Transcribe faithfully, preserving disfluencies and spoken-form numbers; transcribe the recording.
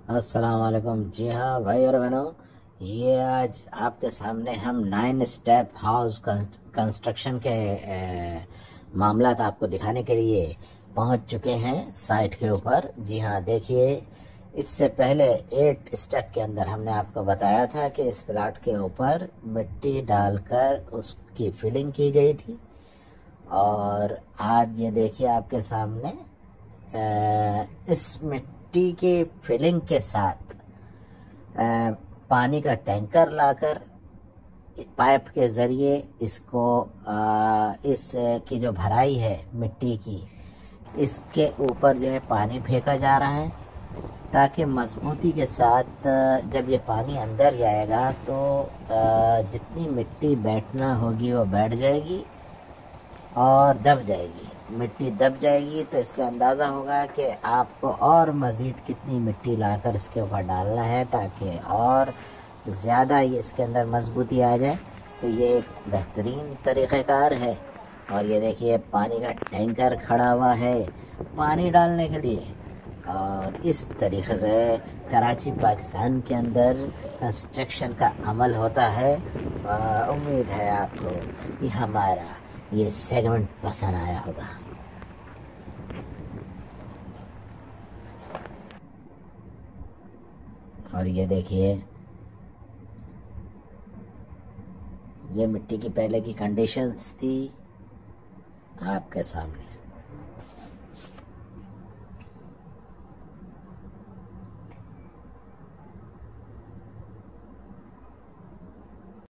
अस्सलाम वालेकुम। जी हाँ भाई और बहनों, ये आज आपके सामने हम नाइन स्टेप हाउस कंस्ट्रक्शन के मामलात आपको दिखाने के लिए पहुंच चुके हैं साइट के ऊपर। जी हाँ, देखिए, इससे पहले एट स्टेप के अंदर हमने आपको बताया था कि इस प्लाट के ऊपर मिट्टी डालकर उसकी फिलिंग की गई थी। और आज ये देखिए आपके सामने इस मिट्टी के फिलिंग के साथ पानी का टैंकर लाकर पाइप के ज़रिए इसको इस की जो भराई है मिट्टी की, इसके ऊपर जो है पानी फेंका जा रहा है, ताकि मजबूती के साथ जब ये पानी अंदर जाएगा तो जितनी मिट्टी बैठना होगी वो बैठ जाएगी और दब जाएगी। मिट्टी दब जाएगी तो इससे अंदाज़ा होगा कि आपको और मज़ीद कितनी मिट्टी लाकर इसके ऊपर डालना है, ताकि और ज़्यादा ये इसके अंदर मजबूती आ जाए। तो ये एक बेहतरीन तरीक़ाकार है। और ये देखिए, पानी का टैंकर खड़ा हुआ है पानी डालने के लिए। और इस तरीक़े से कराची पाकिस्तान के अंदर कंस्ट्रक्शन का अमल होता है। उम्मीद है आपको ये हमारा ये सेगमेंट पसंद आया होगा। और ये देखिए, ये मिट्टी की पहले की कंडीशंस थी आपके सामने।